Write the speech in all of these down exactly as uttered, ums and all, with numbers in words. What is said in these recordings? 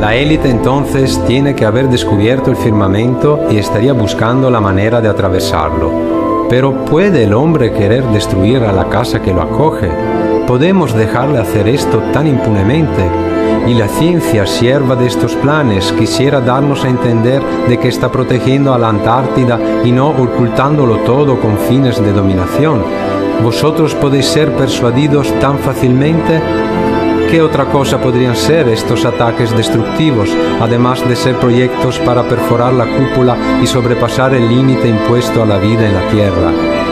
La élite entonces tiene que haber descubierto el firmamento y estaría buscando la manera de atravesarlo. Pero ¿puede el hombre querer destruir a la casa que lo acoge? ¿Podemos dejarle hacer esto tan impunemente? Y la ciencia, sierva de estos planes, quisiera darnos a entender de que está protegiendo a la Antártida y no ocultándolo todo con fines de dominación. ¿Vosotros podéis ser persuadidos tan fácilmente? ¿Qué otra cosa podrían ser estos ataques destructivos, además de ser proyectos para perforar la cúpula y sobrepasar el límite impuesto a la vida en la Tierra?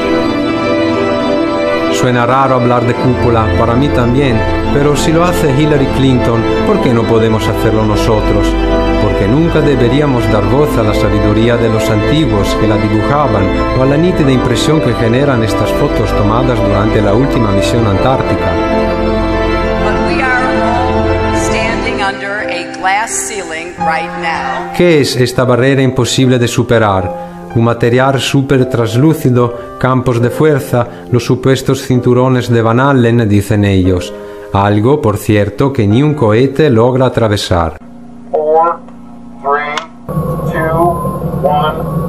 Suena raro hablar de cúpula, para mí también, pero si lo hace Hillary Clinton, ¿por qué no podemos hacerlo nosotros? Porque nunca deberíamos dar voz a la sabiduría de los antiguos que la dibujaban o a la nítida impresión que generan estas fotos tomadas durante la última misión antártica. ¿Qué es esta barrera imposible de superar? Un material súper traslúcido, campos de fuerza, los supuestos cinturones de Van Allen, dicen ellos. Algo, por cierto, que ni un cohete logra atravesar. four, three, two, one.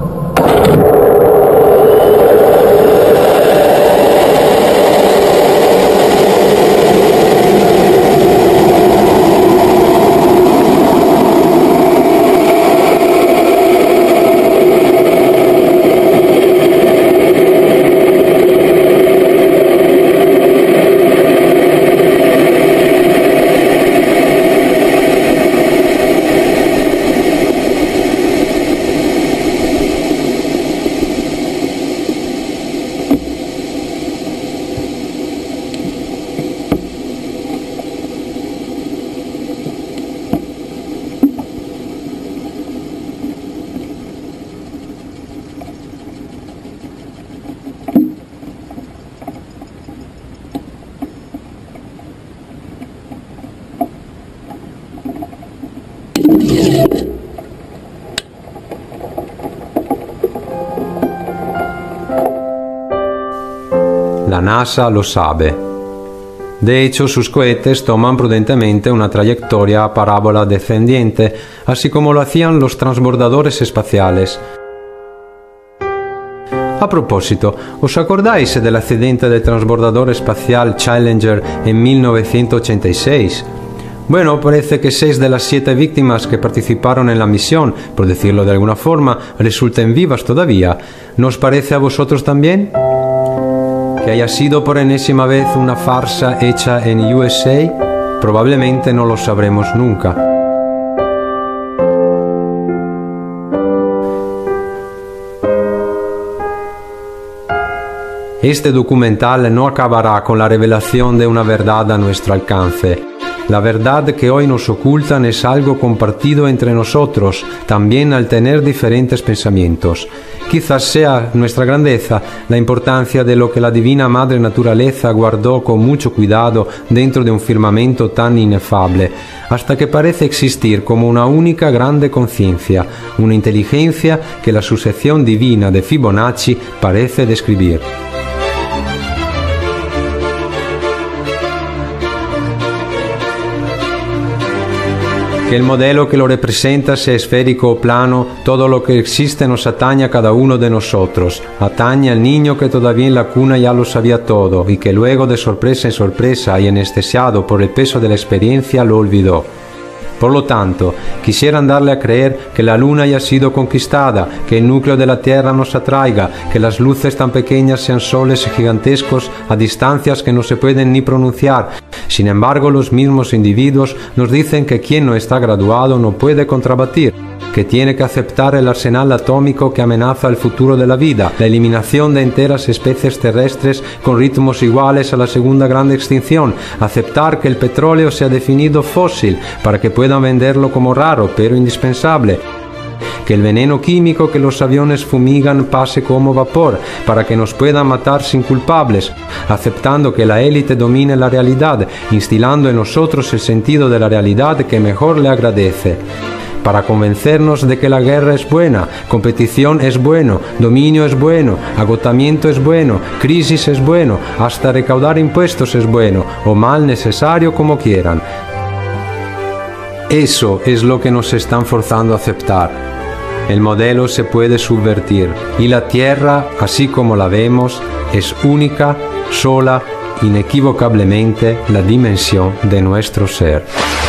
La NASA lo sabe. De hecho, sus cohetes toman prudentemente una trayectoria a parábola descendiente, así como lo hacían los transbordadores espaciales. A propósito, ¿os acordáis del accidente del transbordador espacial Challenger en mil novecientos ochenta y seis? Bueno, parece que seis de las siete víctimas que participaron en la misión, por decirlo de alguna forma, resulten vivas todavía. ¿No os parece a vosotros también? ¿Que haya sido por enésima vez una farsa hecha en U S A? Probablemente no lo sabremos nunca. Este documental no acabará con la revelación de una verdad a nuestro alcance. La verdad que hoy nos ocultan es algo compartido entre nosotros, también al tener diferentes pensamientos. Quizás sea nuestra grandeza la importancia de lo que la divina Madre Naturaleza guardó con mucho cuidado dentro de un firmamento tan inefable, hasta que parece existir como una única grande conciencia, una inteligencia que la sucesión divina de Fibonacci parece describir. Que el modelo que lo representa sea esférico o plano, todo lo que existe nos atañe a cada uno de nosotros. Atañe al niño que todavía en la cuna ya lo sabía todo y que luego de sorpresa en sorpresa y anestesiado por el peso de la experiencia lo olvidó. Por lo tanto, quisieran darle a creer que la luna haya sido conquistada, que el núcleo de la Tierra nos atraiga, que las luces tan pequeñas sean soles gigantescos a distancias que no se pueden ni pronunciar. Sin embargo, los mismos individuos nos dicen que quien no está graduado no puede contrabatir, que tiene que aceptar el arsenal atómico que amenaza el futuro de la vida, la eliminación de enteras especies terrestres con ritmos iguales a la segunda gran extinción, aceptar que el petróleo sea definido fósil para que puedan venderlo como raro pero indispensable, que el veneno químico que los aviones fumigan pase como vapor para que nos puedan matar sin culpables, aceptando que la élite domine la realidad, instilando en nosotros el sentido de la realidad que mejor le agradece, para convencernos de que la guerra es buena, competición es bueno, dominio es bueno, agotamiento es bueno, crisis es bueno, hasta recaudar impuestos es bueno, o mal necesario como quieran. Eso es lo que nos están forzando a aceptar. El modelo se puede subvertir y la Tierra, así como la vemos, es única, sola, inequivocablemente la dimensión de nuestro ser.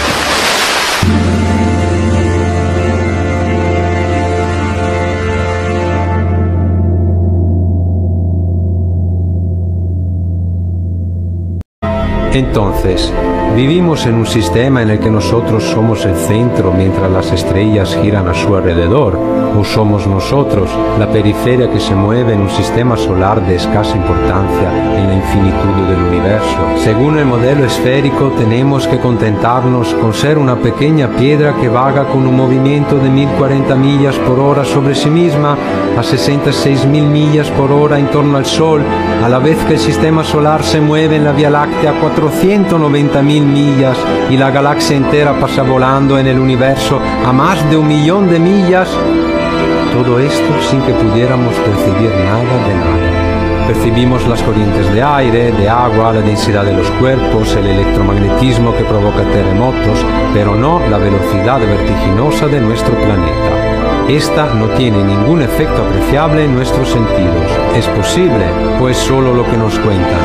Entonces, ¿vivimos en un sistema en el que nosotros somos el centro mientras las estrellas giran a su alrededor? ¿O somos nosotros la periferia que se mueve en un sistema solar de escasa importancia en la infinitud del universo? Según el modelo esférico, tenemos que contentarnos con ser una pequeña piedra que vaga con un movimiento de mil cuarenta millas por hora sobre sí misma a sesenta y seis mil millas por hora en torno al Sol, a la vez que el sistema solar se mueve en la Vía Láctea a cuatrocientos noventa mil millas y la galaxia entera pasa volando en el universo a más de un millón de millas. Todo esto sin que pudiéramos percibir nada de nada. Percibimos las corrientes de aire, de agua, la densidad de los cuerpos, el electromagnetismo que provoca terremotos, pero no la velocidad vertiginosa de nuestro planeta. Esta no tiene ningún efecto apreciable en nuestros sentidos. ¿Es posible? Pues solo lo que nos cuentan.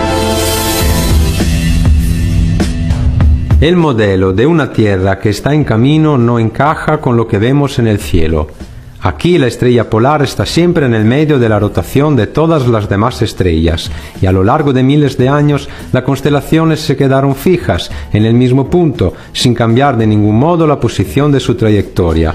El modelo de una Tierra que está en camino no encaja con lo que vemos en el cielo. Aquí la estrella polar está siempre en el medio de la rotación de todas las demás estrellas, y a lo largo de miles de años las constelaciones se quedaron fijas en el mismo punto, sin cambiar de ningún modo la posición de su trayectoria.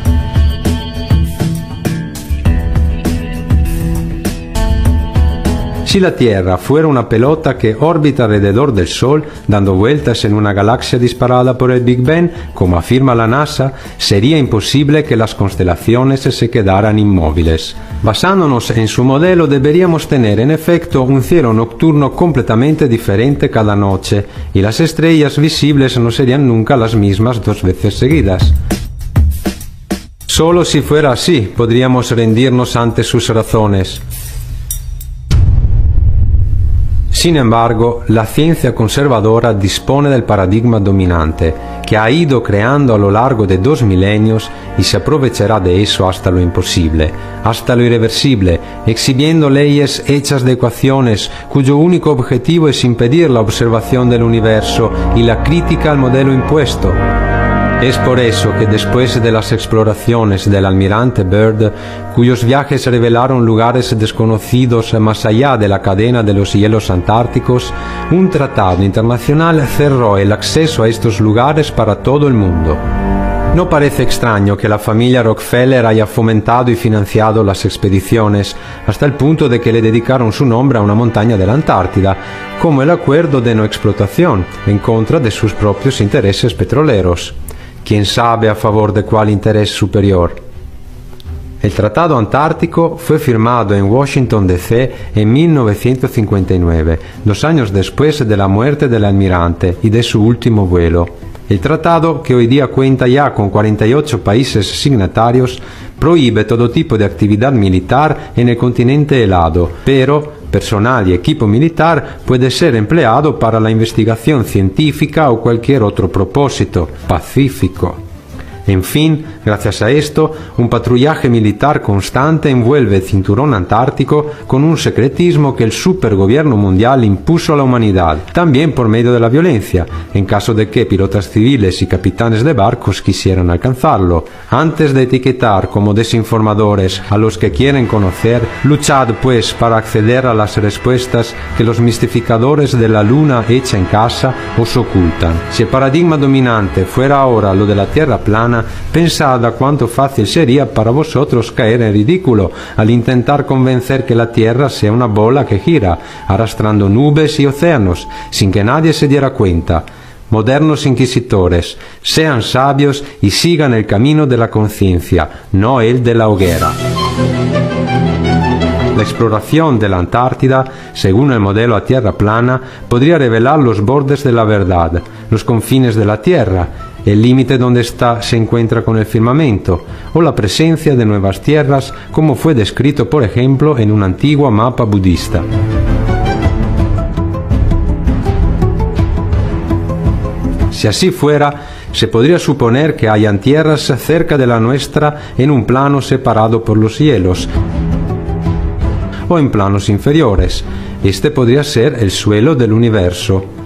Si la Tierra fuera una pelota que orbita alrededor del Sol, dando vueltas en una galaxia disparada por el Big Bang, como afirma la NASA, sería imposible que las constelaciones se quedaran inmóviles. Basándonos en su modelo, deberíamos tener en efecto un cielo nocturno completamente diferente cada noche, y las estrellas visibles no serían nunca las mismas dos veces seguidas. Solo si fuera así, podríamos rendirnos ante sus razones. Sin embargo, la ciencia conservadora dispone del paradigma dominante, que ha ido creando a lo largo de dos milenios y se aprovechará de eso hasta lo imposible, hasta lo irreversible, exhibiendo leyes hechas de ecuaciones cuyo único objetivo es impedir la observación del universo y la crítica al modelo impuesto. Es por eso que después de las exploraciones del almirante Byrd, cuyos viajes revelaron lugares desconocidos más allá de la cadena de los hielos antárticos, un tratado internacional cerró el acceso a estos lugares para todo el mundo. No parece extraño que la familia Rockefeller haya fomentado y financiado las expediciones, hasta el punto de que le dedicaron su nombre a una montaña de la Antártida, como el acuerdo de no explotación, en contra de sus propios intereses petroleros. ¿Quién sabe a favor de cuál interés superior? El Tratado Antártico fue firmado en Washington D C en mil novecientos cincuenta y nueve, dos años después de la muerte del almirante y de su último vuelo. El tratado, que hoy día cuenta ya con cuarenta y ocho países signatarios, prohíbe todo tipo de actividad militar en el continente helado, pero personal y equipo militar puede ser empleado para la investigación científica o cualquier otro propósito pacífico. En fin, gracias a esto, un patrullaje militar constante envuelve el cinturón antártico con un secretismo que el supergobierno mundial impuso a la humanidad, también por medio de la violencia, en caso de que pilotas civiles y capitanes de barcos quisieran alcanzarlo. Antes de etiquetar como desinformadores a los que quieren conocer, luchad pues para acceder a las respuestas que los mistificadores de la luna hecha en casa os ocultan. Si el paradigma dominante fuera ahora lo de la Tierra plana, pensad a cuánto fácil sería para vosotros caer en ridículo al intentar convencer que la Tierra sea una bola que gira, arrastrando nubes y océanos, sin que nadie se diera cuenta. Modernos inquisitores, sean sabios y sigan el camino de la conciencia, no el de la hoguera. La exploración de la Antártida, según el modelo a Tierra plana, podría revelar los bordes de la verdad, los confines de la Tierra, el límite donde ésta se encuentra con el firmamento, o la presencia de nuevas tierras, como fue descrito, por ejemplo, en un antiguo mapa budista. Si así fuera, Se podría suponer que hayan tierras cerca de la nuestra en un plano separado por los cielos, o en planos inferiores. Este podría ser el suelo del universo.